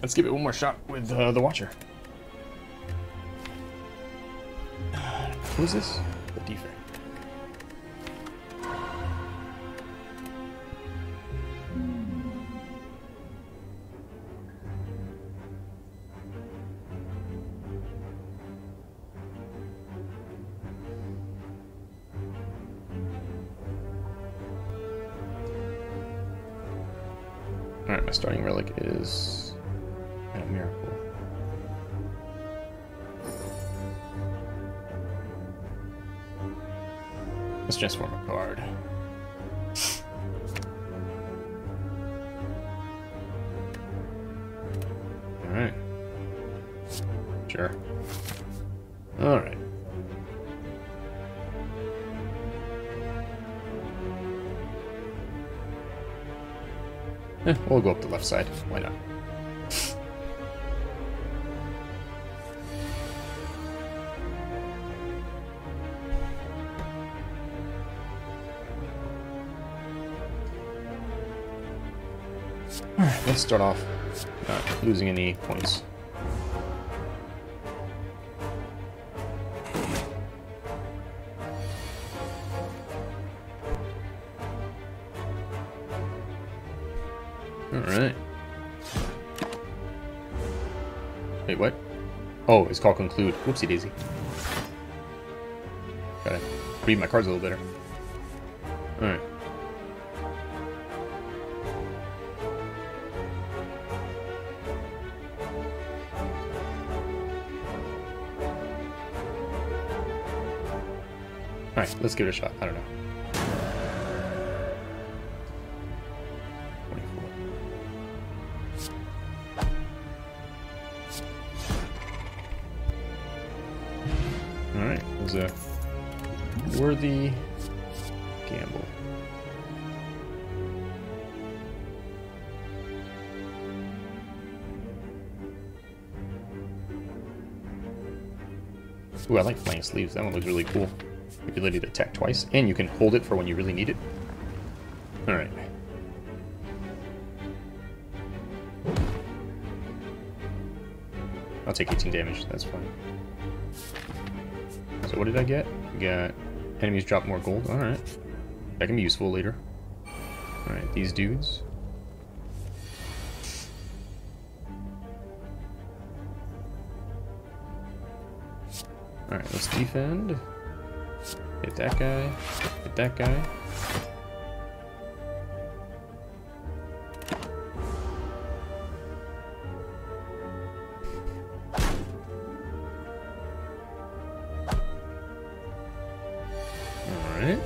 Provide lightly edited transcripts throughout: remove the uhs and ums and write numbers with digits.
Let's give it one more shot with the Watcher. Who's this? The Defect. Alright, my starting relic is a miracle. Let's transform a card. Alright. Sure. Alright. We'll go up the left side. Why not? Alright, let's start off not losing any points. Alright. Wait, what? Oh, it's called Conclude. Whoopsie daisy. Gotta read my cards a little better. Alright. Alright, let's give it a shot. I don't know. 24. Alright, it was a worthy gamble. Ooh, I like Flying Sleeves. That one looks really cool. The ability to attack twice, and you can hold it for when you really need it. Alright. I'll take 18 damage, that's fine. So what did I get? We got enemies drop more gold. Alright. That can be useful later. Alright, these dudes. Alright, let's defend. Hit that guy. Hit that guy. Alright.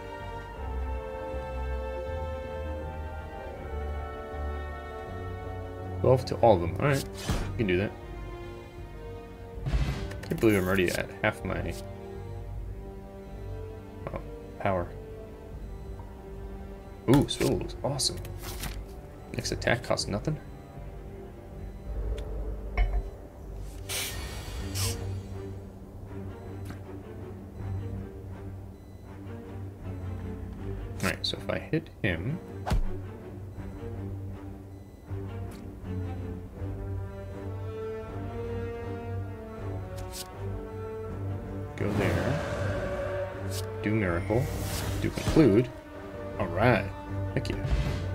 $12 to all of them. Alright. We can do that. I can't believe I'm already at half my power. Ooh, Swivel looks awesome. Next attack costs nothing. Alright, so if I hit him... Go there. Do Miracle. Do Conclude. Alright. Heck yeah.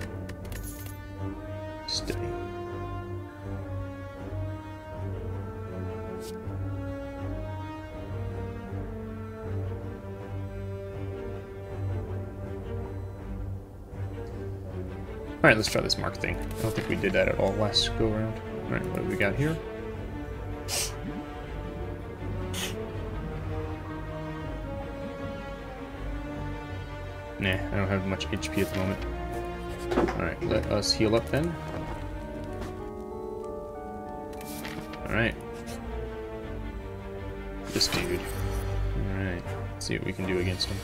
Steady. Alright, let's try this mark thing. I don't think we did that at all last go around. Alright, what do we got here? Nah, I don't have much HP at the moment. Alright, let us heal up then. Alright. This dude. Alright, let's see what we can do against him.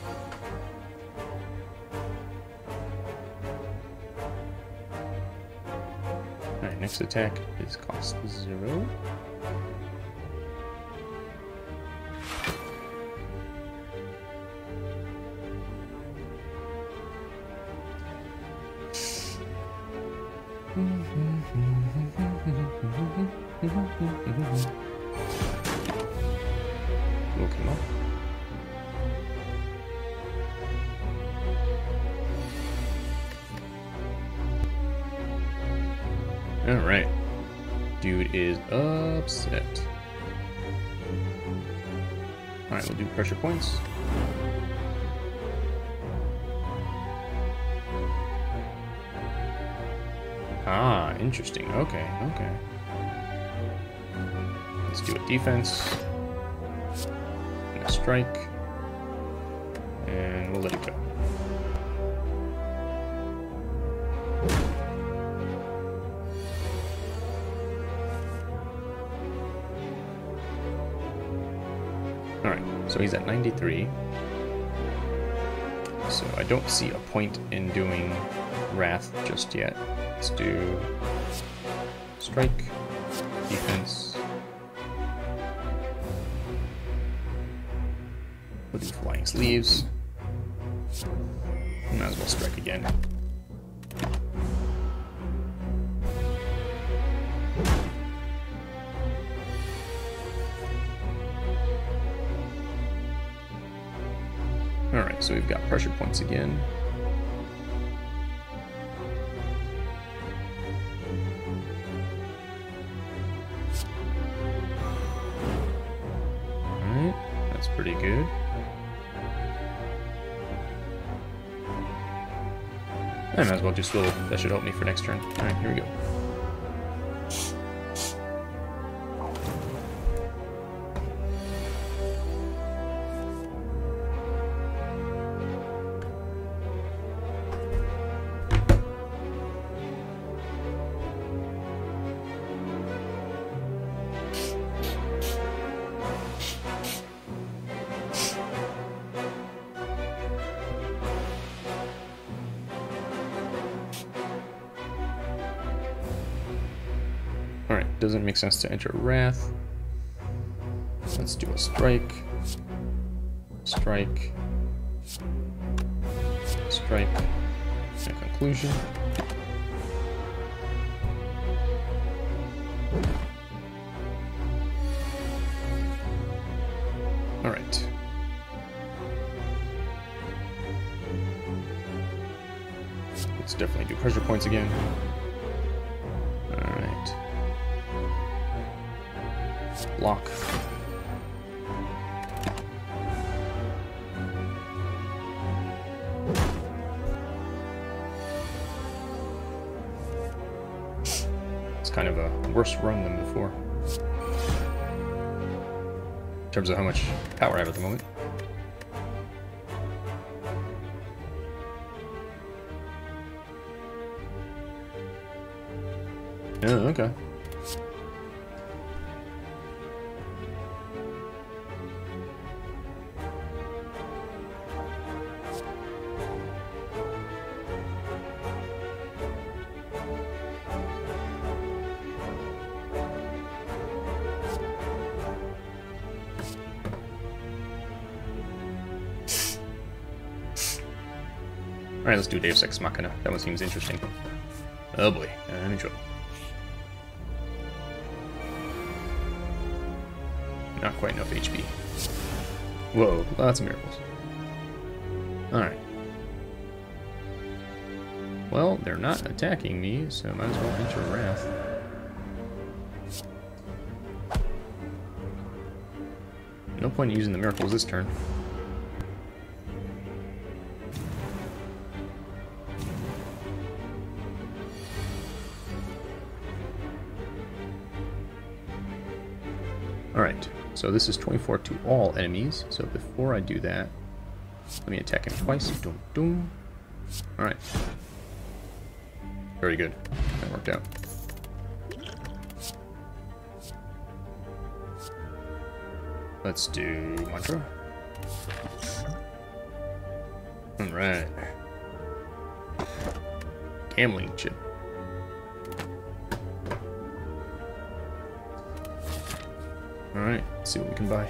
Alright, next attack is cost 0. Woke him up. Alright. Dude is upset. Alright, we'll do pressure points. Ah, interesting. Okay, okay. Let's do a defense. And a strike. And we'll let it go. Alright, so he's at 93. So I don't see a point in doing Wrath just yet. Let's do strike, defense. We'll do flying sleeves. Might as well strike again. Alright, so we've got pressure points again. Alright, that's pretty good. I might as well do swivel. That should help me for next turn. Alright, here we go. Alright, doesn't make sense to enter Wrath. Let's do a strike. Strike. Strike. And conclusion. Alright. Let's definitely do pressure points again. Alright. Block. It's kind of a worse run than before. In terms of how much power I have at the moment. Oh, okay. Alright, let's do Deus Ex Machina. That one seems interesting. Oh boy, I'm in trouble. Not quite enough HP. Whoa, lots of miracles. Alright. Well, they're not attacking me, so I might as well enter Wrath. No point in using the miracles this turn. Alright, so this is 24 to all enemies, so before I do that, let me attack him twice. Doom, doom. Alright. Very good. That worked out. Let's do Mantra. Alright. Gambling chip. Alright, let's see what we can buy.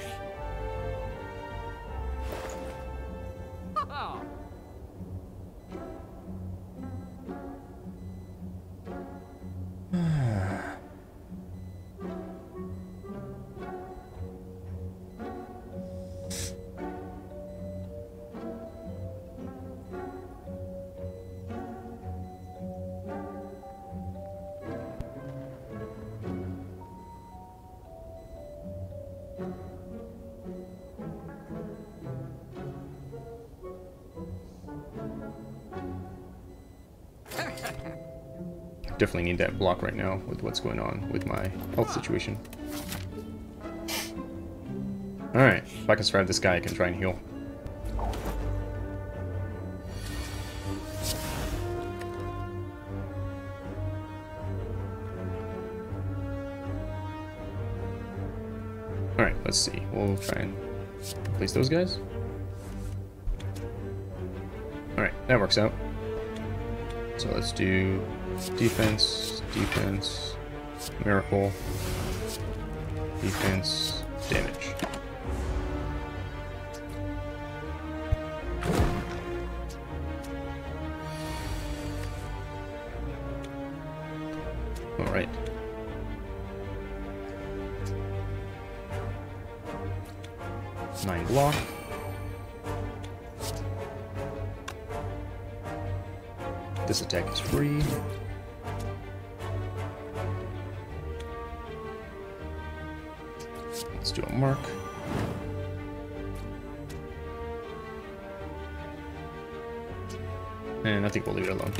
definitely need that block right now with what's going on with my health situation. Alright, if I can survive this guy, I can try and heal. Alright, let's see. We'll try and replace those guys. Alright, that works out. So let's do defense, defense, miracle, defense, damage. Alright. Nine block. This attack is free. Let's do a mark. And I think we'll leave it alone.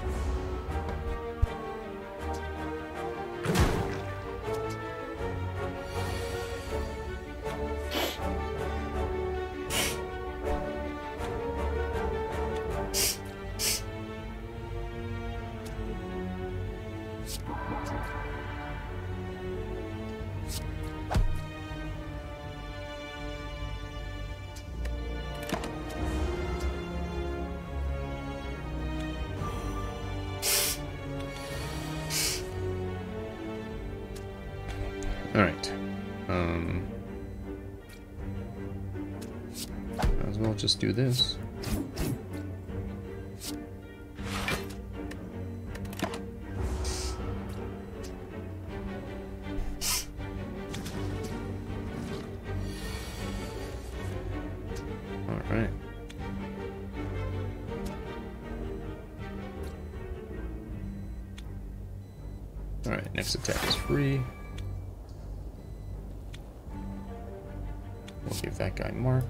Alright. Might as well just do this. Alright. Alright, next attack is free. We'll give that guy mark.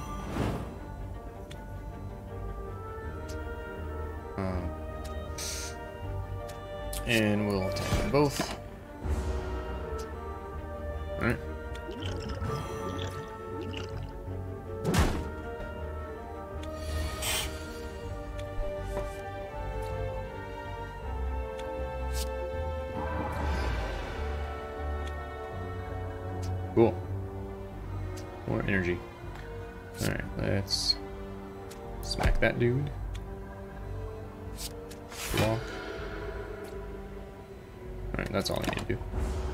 And we'll attack them both. Alright. Cool. More energy. Alright, let's smack that dude. Block. Alright, that's all I need to do.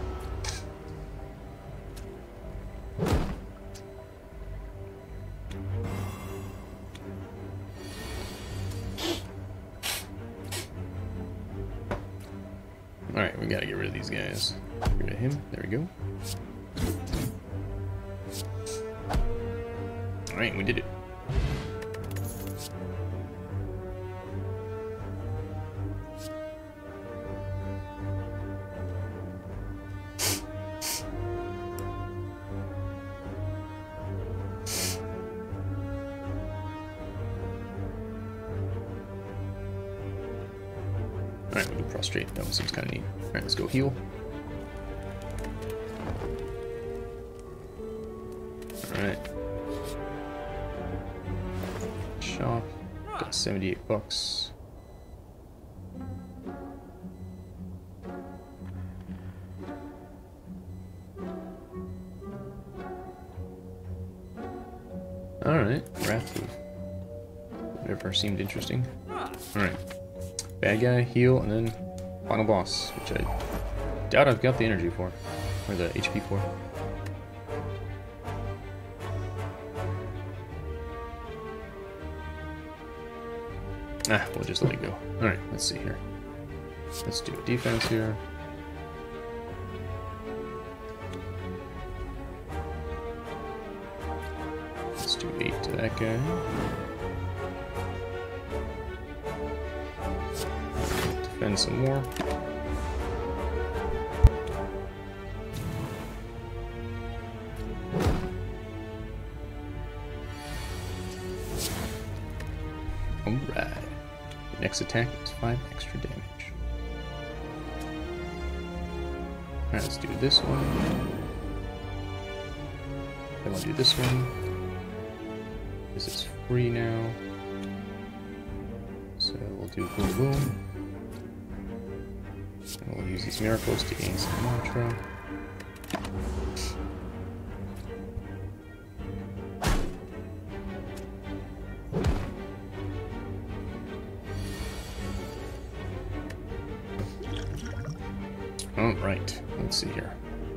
Alright, we gotta get rid of these guys. Get rid of him. There we go. Alright, we did it. Alright, we'll do prostrate. That one seems kind of neat. Alright, let's go heal. Alright. Shop. Got 78 bucks. Alright, Wrath of whatever seemed interesting. Alright. Bad guy, heal, and then final boss, which I doubt I've got the energy for. Or the HP for. Ah, we'll just let it go. Alright, let's see here. Let's do defense here. Let's do 8 to that guy. Defend some more. Alright. Next attack is 5 extra damage. Alright, let's do this one. Then we'll do this one. This is free now. So we'll do boom boom. And we'll use these miracles to gain some mantra. Alright, let's see here.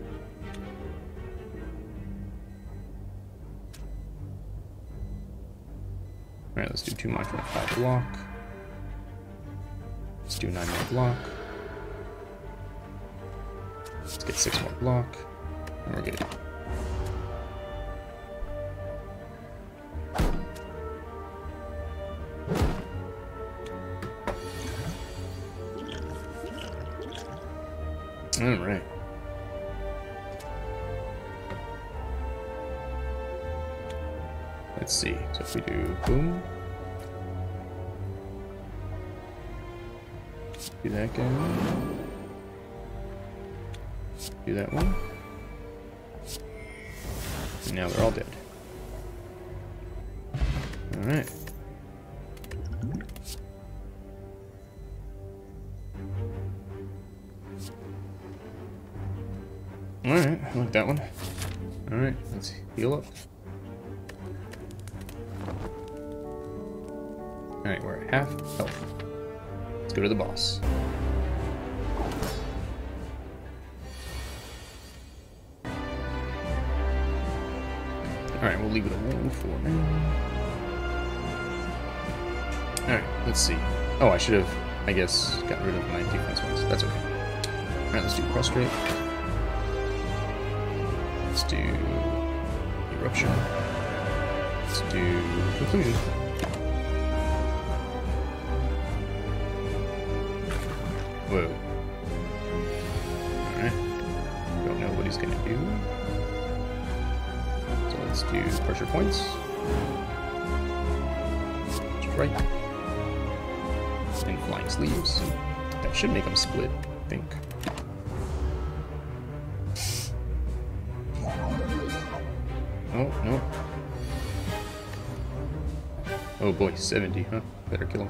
Alright, let's do 2 mantra and 5 block. Let's do 9 more block. Let's get 6 more block. And we're good. Alright. Let's see. So if we do boom. Do that guy. Do that one. And now they're all dead. Alright. Alright, I like that one. Alright, let's heal up. Alright, we're at half health. Let's go to the boss. Alright, we'll leave it alone for now. Alright, let's see. Oh, I should have, I guess, gotten rid of my defense ones. That's okay. Alright, let's do prostrate. Let's do eruption. Let's do conclusion. Whoa. Alright. Don't know what he's gonna do. So let's do pressure points. Strike. And flying sleeves. That should make them split, I think. Oh, no. Oh boy, 70, huh? Better kill him.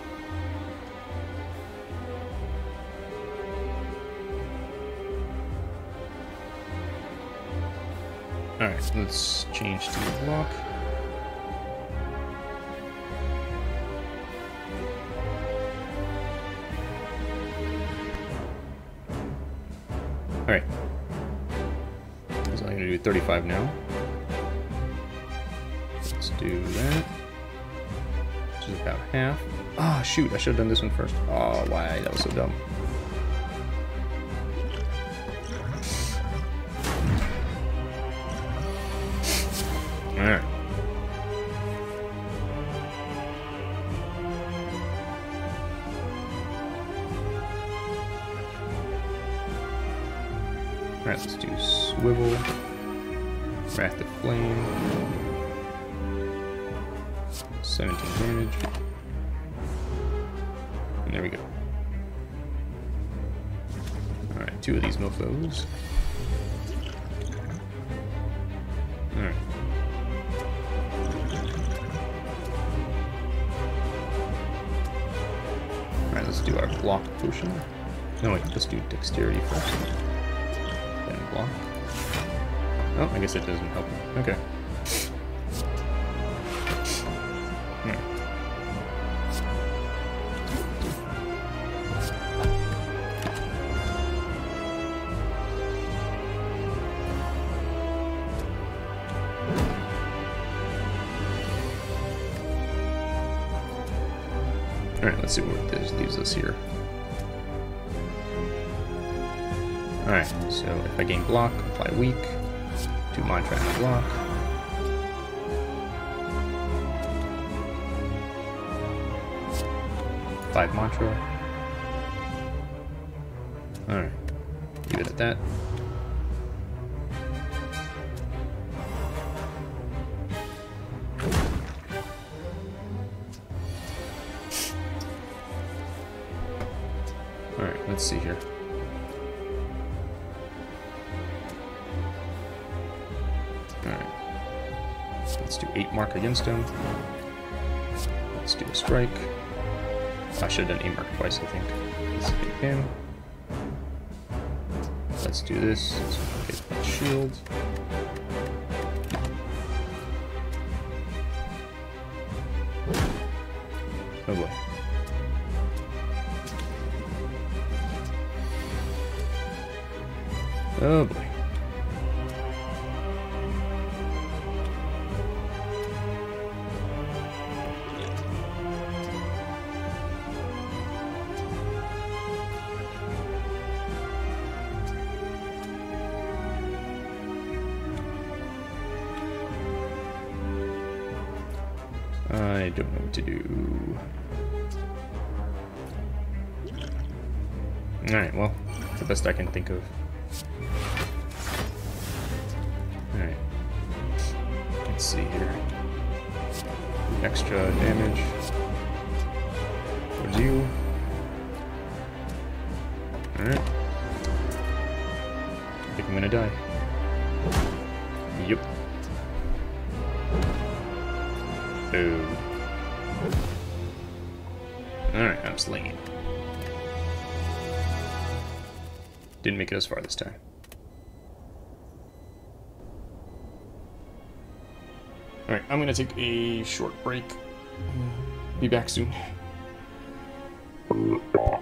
Alright, let's change to the block. Alright. So I'm gonna do 35 now. Let's do that. Which is about half. Ah, oh, shoot, I should have done this one first. Oh, why? That was so dumb. Alright. Alright, let's do swivel. Wrath of Flame. 17 damage. And there we go. Alright, 2 of these mofos. Alright. Alright, let's do our block potion. No, wait, let's do dexterity first. Then block. Oh, I guess it doesn't help me. Okay. Alright, let's see what this leaves us here. Alright, so if I gain block, apply weak, do mantra and block. Five mantra. Alright, leave it at that. Alright, let's see here. Let's do 8 mark against him. Let's do a strike. I should have done 8 mark twice, I think. Let's hit him. Let's do this. Let's get that shield. Oh boy. Oh boy. I don't know what to do. Alright, well, the best I can think of. Alright. Let's see here. Extra damage. Towards you. Alright. I think I'm gonna die. Yep. Boom. Alright, I'm slaying. Didn't make it as far this time. Alright, I'm gonna take a short break. Be back soon.